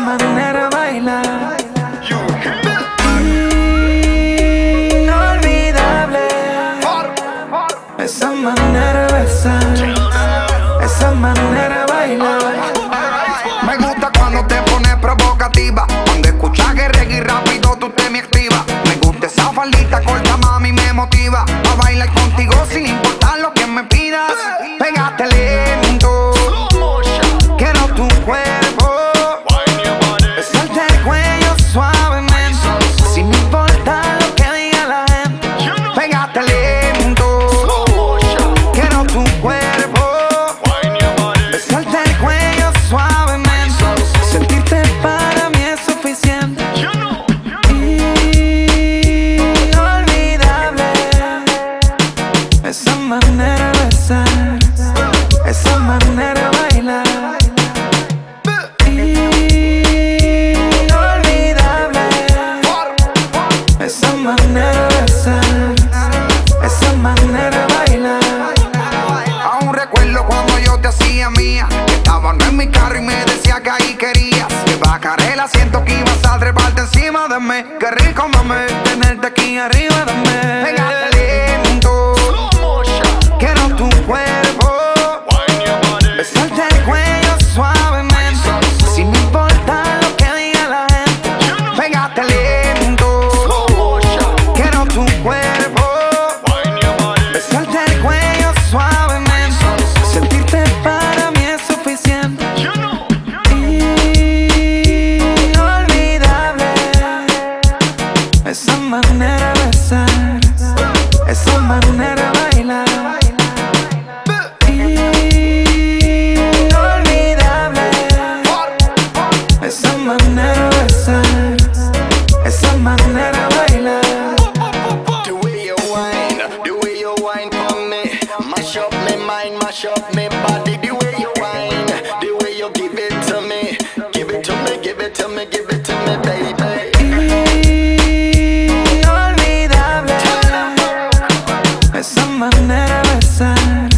manera de bailar, inolvidable. Esa manera de besar, esa manera de bailar. Me gusta cuando te pones provocativa, cuando escuchas que reggae y rápido tú te me activas. Me gusta esa faldita corta, mami, me motiva a bailar contigo sin importar lo que me pidas. Pégate lento, quiero tu cuerpo, besarte el cuello suavemente, sin importar lo que diga la gente. Pégate lento, quiero tu cuerpo, besarte el cuello suavemente, sentirte para mí es suficiente. Inolvidable, esa manera de besar, esa manera de bailar. Inolvidable, esa manera de besar, esa manera de bailar. Aún recuerdo cuando yo te hacía mía, que estábamos en mi carro y me decía que ahí querías que bajara el asiento, que ibas a treparte encima de mí. Qué rico, mami, tenerte aquí arriba de mí. Pégate lento, quiero tu cuerpo, besarte el cuello suavemente, sin importar lo que diga la gente. Pégate lento, quiero tu cuerpo, besarte el cuello suavemente, sentirte para mí es suficiente. Inolvidable, esa manera de besar, esa manera de bailar. Inolvidable, esa manera de besar, esa manera de bailar. The way you whine for me, mash up my mind, mash up my body. The way you whine, the way you give it to me, give it to me, give it to me, give it to me, baby. Inolvidable, esa manera de besar,